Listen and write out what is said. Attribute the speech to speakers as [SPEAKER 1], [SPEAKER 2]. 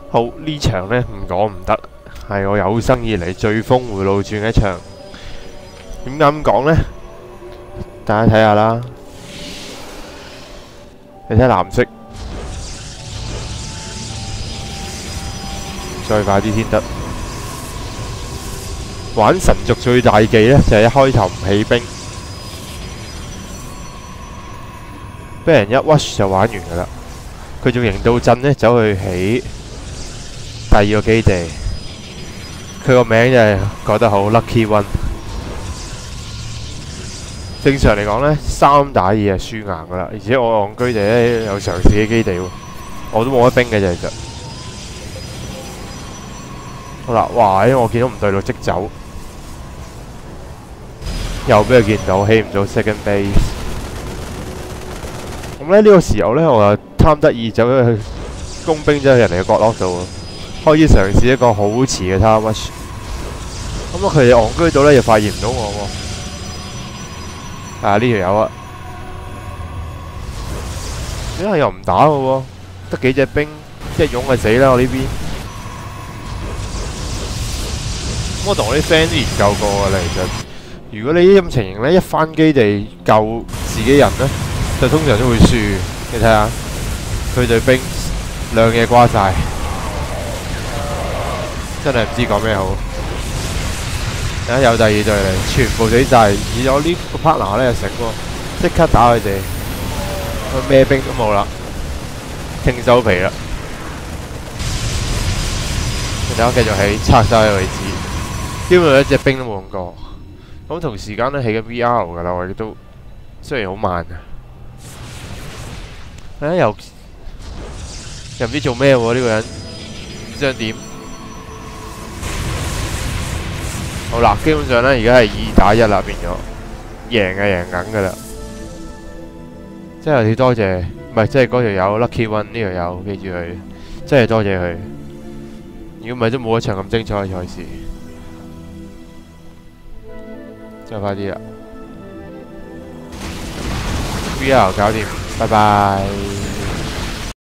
[SPEAKER 1] 好，呢場呢，唔講唔得，係我有生以嚟最峰迴路轉嘅一場。點解咁講呢？大家睇下啦，你睇藍色，再快啲先得。玩神族最大忌呢，就係一開頭唔起兵，俾人一 rush 就玩完噶啦。佢仲營到陣呢，走去起第二個基地。佢個名就係覺得好 lucky one。正常嚟講呢，3打2係輸硬噶啦，而且我戇居地呢有嘗試嘅基地喎，我都冇乜兵嘅啫，其實。好啦，哇！我見到唔對路即走，又俾佢見到，起唔到 second base。咁呢個時候呢，我又貪得意走咗去攻兵咗去人哋嘅角落度，開始嘗試一個好遲嘅 tower rush。咁佢哋戇居到呢，又發現唔到我喎。呢條友啊，點解又唔打我喎？得幾隻兵，一擁就死啦！我呢邊。我同我啲 friend 都研究過㗎啦，其實如果你呢種情形呢，一翻基地救自己人呢，就通常都會輸。你睇下，佢隊兵兩嘢瓜晒，真係唔知講咩好。有第二隊嚟，全部死晒。而我呢個 partner 呢，又醒喎，即刻打佢哋，佢咩兵都冇啦，清收皮啦。然後繼續起，拆晒佢位置，基本上一隻兵都冇用過。咁同時間呢，起緊 VR 噶啦，我亦都雖然好慢啊。又唔知做咩喎呢個人，唔知想點。好啦，基本上呢，而家係2打1啦，變咗贏嘅贏緊噶啦。真係要多謝，唔係真係嗰條友 Lucky One 呢條友，記住佢，真係多謝佢。如果唔係都冇一場咁精彩嘅賽事。再快啲啦 ！VR 搞掂，拜拜。